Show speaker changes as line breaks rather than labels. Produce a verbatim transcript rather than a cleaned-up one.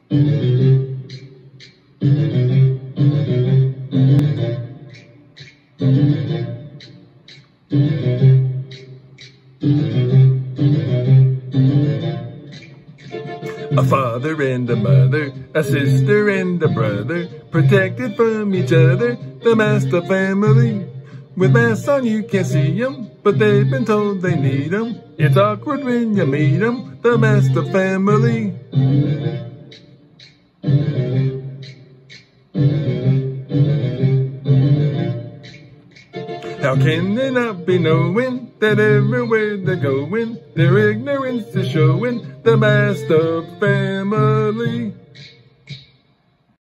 A father and a mother, a sister and a brother, protected from each other, the master family. With masks on you can't see 'em, but they've been told they need 'em. It's awkward when you meet 'em, the master family. How can they not be knowing that everywhere they're going, their ignorance is showing, the master family?